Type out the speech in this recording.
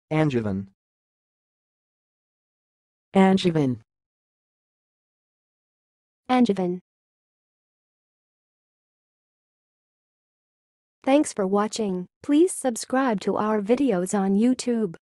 angevin, angevin, angevin. Thanks for watching. Please subscribe to our videos on YouTube.